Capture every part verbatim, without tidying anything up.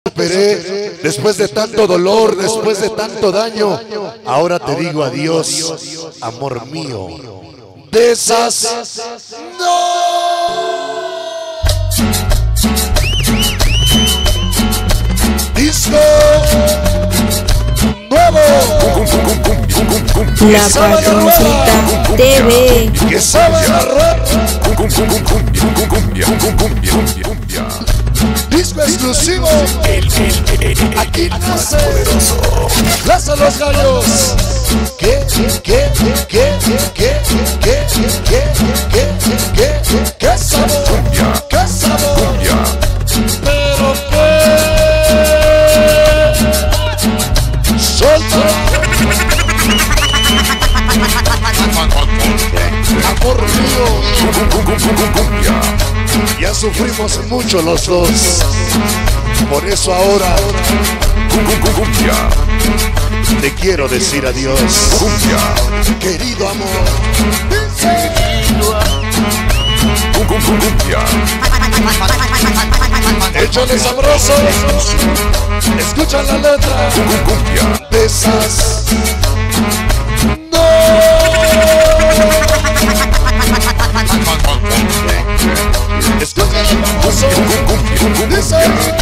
superé, después de tanto dolor, después de tanto daño, ahora te digo adiós, amor mío. De esas, no. Disco nuevo. La Patroncita T V. Que sabe agarrar. Disco exclusivo. Aquí nace Plaza Los Gallos. ¿Qué? ¿Qué? ¿Qué? ¿Qué? ¿Qué? ¿Qué? ¿Qué? ¿Qué? ¿Qué? ¿Qué sabor? ¿Qué sabor? Pero qué solta. Amor mío, ya sufrimos mucho los dos, por eso ahora te quiero decir adiós, querido amor. Échale sabroso, escucha la letra de esas. No. Escucha el famoso. Dice.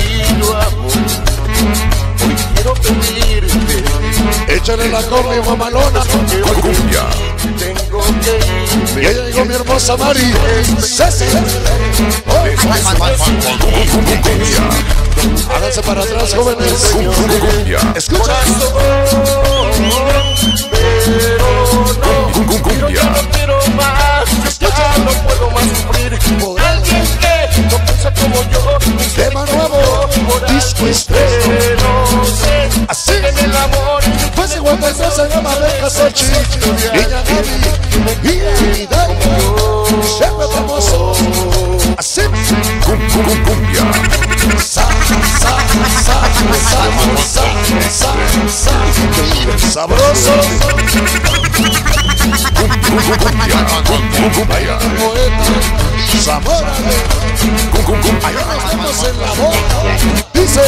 Hoy quiero pedirte. Échale la combi mamalona. Tengo que ir. Ya llegó mi hermosa Mari. Ceci. Háganse para atrás, jóvenes. Escucha. Pero no, yo no quiero más. Ya no puedo más sufrir por alguien que no piensa como yo. Tema nuevo, disco estreno. Así en el amor. Pues igual que se llama Aleja Sochi. Niña Gaby y Hidalgo. Siempre famoso. Así. Sa, sa, sa, sa, sa, sa. Sabroso. Zamora. Allá nos vemos en la boca. Dice.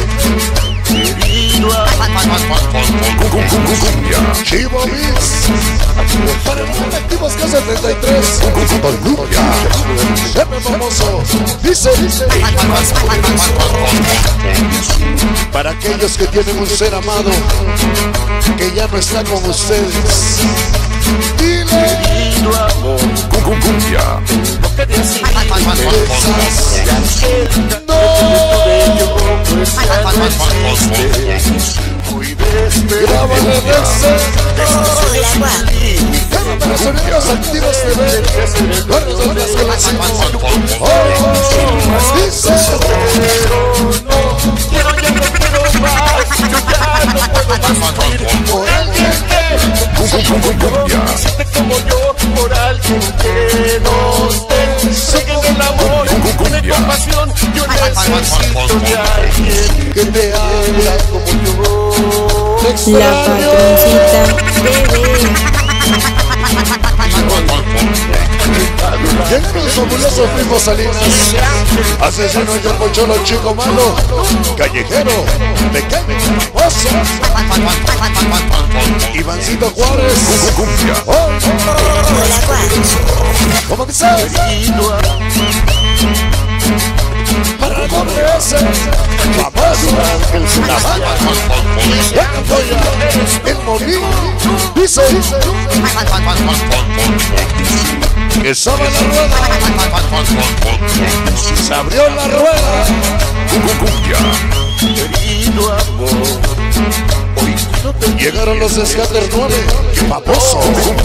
Chivo Mix. Para el activos que setenta y tres. Colombia. Siempre famoso. Dice. Para aquellos que tienen un ser amado que ya no está con ustedes, dile. Lo que decís. Grábale de ese. Llámame a los sonidos activos T V. Buenos del desconocido. Oh, dice. Quiero, ya no quiero más. Yo ya no puedo más sufrir por alguien que no siente como yo, por alguien que nos dé. Sigue en el amor, tiene compasión. Yo necesito de alguien que te habla como yo. La Patroncita T V. Llegaron los fabulosos primos Salinas. Asesino y el pocholo chico malo. Callejero, pequeño, famoso. Ivancito Juárez. Oh. ¿Cómo que sabes? Para el nombre ese, famoso, la bala, la campoya, el molino, dice, que sabe la rueda, se abrió la rueda, querido amor. Hoy quiero te llegaron los Scatter nueve, famoso,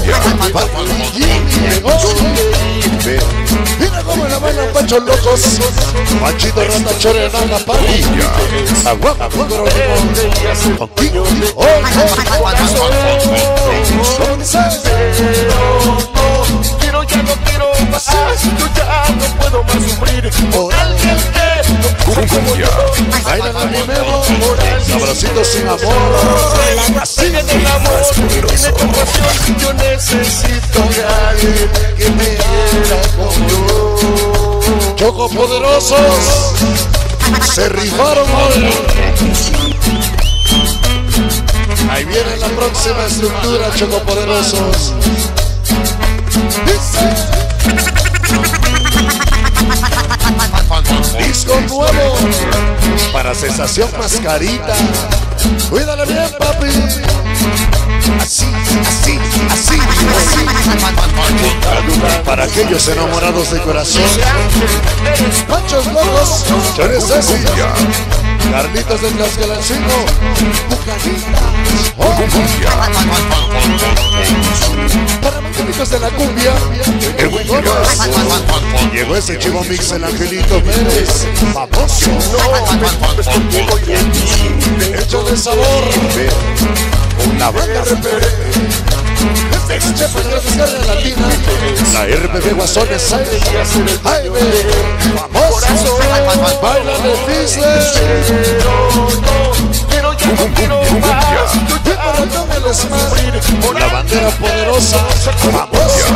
mira cómo la bailan Panchos Locos, Panchito Rata Chorenana Pari, Aguapa, Púgaro Limón, contigo, oh, ¿cómo dices? quiero, ya no quiero más. Yo ya no puedo más sufrir por alguien que no piensa como yo. Bailan a mi memo, sabrosito sin amor. Así en el amor, tiene compasión. Yo necesito de alguien que me quiera como yo. Choco poderosos, Se rifaron hoy. Ahí viene la próxima estructura, chocopoderosos. Dice. Disco nuevo para sensación mascarita. Cuídale bien, papi. Así, así, así, así. Para aquellos enamorados de corazón. Machos locos, eres así. Carlitos del Tlaxcalancingo. Bucanitas. Oh. Para magníficos de la cumbia. El buen Gómez. Llegó ese chivo mix, el Angelito Pérez. Famoso. Hecho de sabor. La banda R P B. Este fue la descarga latina. La R P B Guasones Jaime. Famoso. Baila de Fisler. Pero ya no quiero más. La bandera poderosa. Famosa.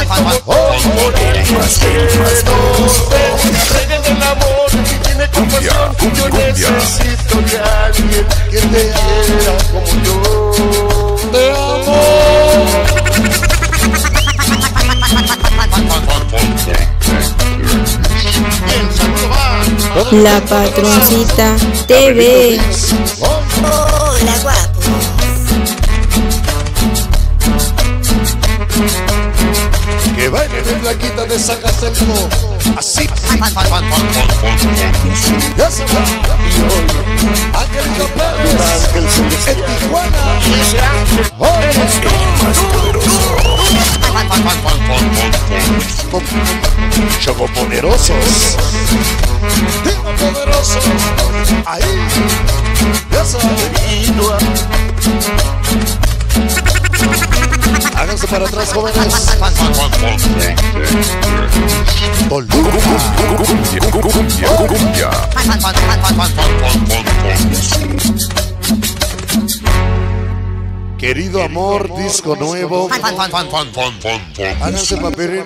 Reguen el amor y tiene compasión. Yo necesito de alguien que te quiera como yo. Te amo. La Patroncita T V. Hola, guapo. Que baile de flaquita de Zacatelco. Así. Ya se va. Angelito Pérez. En Tijuana. Chocopoderosos. Digo poderosos. Ahí. Ya se va. Háganse para atrás, jóvenes. Querido amor, disco nuevo. Háganse papel.